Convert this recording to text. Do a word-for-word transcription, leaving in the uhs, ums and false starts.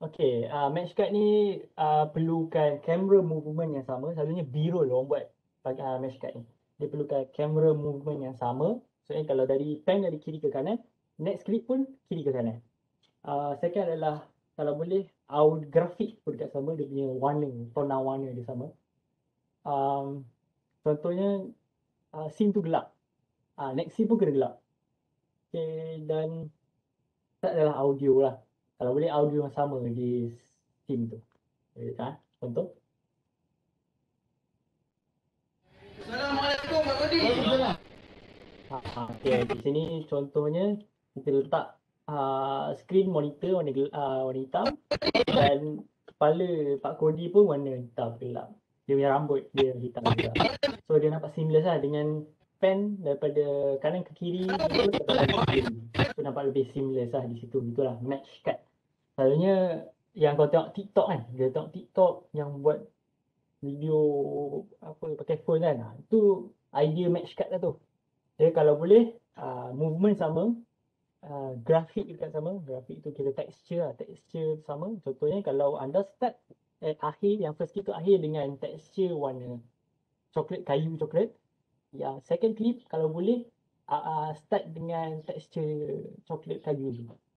Okay, uh, match card ni uh, perlukan camera movement yang sama. Selalunya B-roll orang buat pakai uh, match card ni. Dia perlukan camera movement yang sama. So, eh, kalau dari pen dari kiri ke kanan, next clip pun kiri ke kanan. Uh, second adalah kalau boleh, out grafik pun dekat sama. Dia punya warna, tona warna dia sama. Um, contohnya, uh, scene tu gelap. Uh, next scene pun kena gelap. Okay, dan tak adalah audio lah. Kalau boleh audio yang sama di scene tu. Okay, ha? Contoh. Assalamualaikum Pak Kodi. Ha, okay, di sini contohnya kita letak uh, screen monitor warna, gel- uh, warna hitam dan kepala Pak Kodi pun warna hitam gelap. Dia punya rambut dia hitam juga. So dia nampak seamless lah dengan pen daripada kanan ke kiri itu daripada kanan ke kiri. So nampak lebih seamless lah di situ. Itulah match cut. Selalunya yang kau tengok TikTok kan, dia tengok TikTok yang buat video apa pakai phone kan. Ha, itu idea match cut lah tu. Jadi kalau boleh uh, movement sama, uh, grafik juga sama. Grafik tu kira texture lah, texture sama. Contohnya kalau anda start at akhir, yang first clip tu akhir dengan texture warna coklat, kayu coklat. Yang second clip kalau boleh uh, uh, start dengan texture coklat kayu tu.